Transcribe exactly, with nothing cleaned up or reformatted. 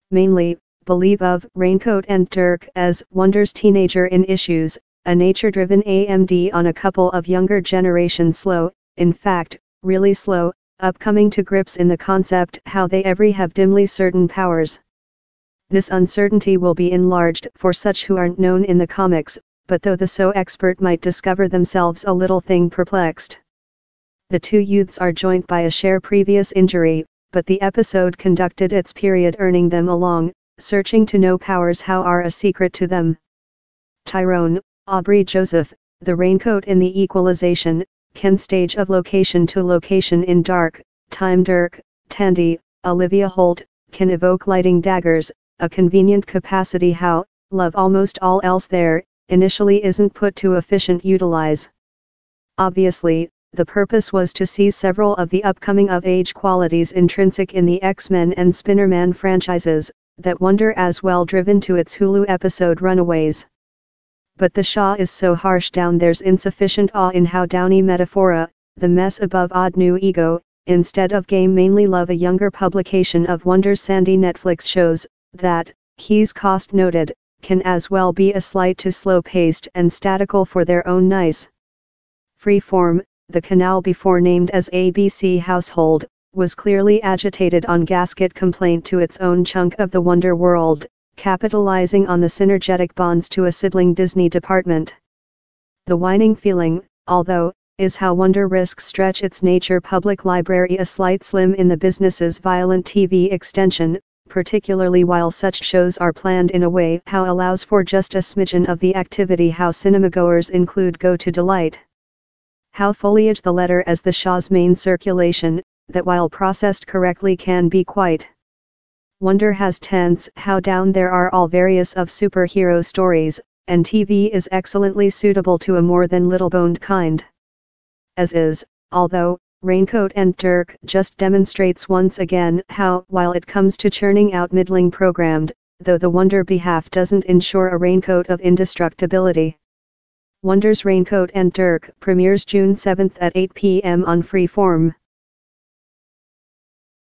mainly, believe of Raincoat and Dirk as Wonder's teenager in Issues, a nature-driven A M D on a couple of younger generation slow, in fact, really slow, upcoming to grips in the concept how they every have dimly certain powers. This uncertainty will be enlarged for such who aren't known in the comics, but though the so expert might discover themselves a little thing perplexed. The two youths are joined by a share previous injury, but the episode conducted its period earning them along, searching to know powers how are a secret to them. Tyrone, Aubrey Joseph, the Raincoat in the Equalization, can stage of location to location in dark, time. Dirk, Tandy, Olivia Holt, can evoke lighting daggers, a convenient capacity how, love almost all else there, initially isn't put to efficient utilize. Obviously, the purpose was to see several of the upcoming of-age qualities intrinsic in the X-Men and Spinnerman franchises, that Wonder as well driven to its Hulu episode Runaways. But the Shaw is so harsh down there's insufficient awe in how Downey metaphora, the mess above odd new ego, instead of game mainly love a younger publication of Wonder's Sandy Netflix shows, that, he's cost noted, can as well be a slight too slow-paced and statical for their own nice. Freeform, the canal before named as A B C Household, was clearly agitated on gasket complaint to its own chunk of the Wonder world, capitalizing on the synergetic bonds to a sibling Disney department. The whining feeling, although, is how Wonder risks stretch its nature public library a slight slim in the business's violent T V extension, particularly while such shows are planned in a way how allows for just a smidgen of the activity how cinemagoers include Go to Delight. How foliage the letter as the Shaw's main circulation, that while processed correctly can be quite. Wonder has tense how down there are all various of superhero stories, and T V is excellently suitable to a more than little-boned kind. As is, although, Raincoat and Dirk just demonstrates once again how, while it comes to churning out middling programmed, though the Wonder behalf doesn't ensure a raincoat of indestructibility. Wonder's Raincoat and Dirk premieres June seventh at eight p m on Freeform.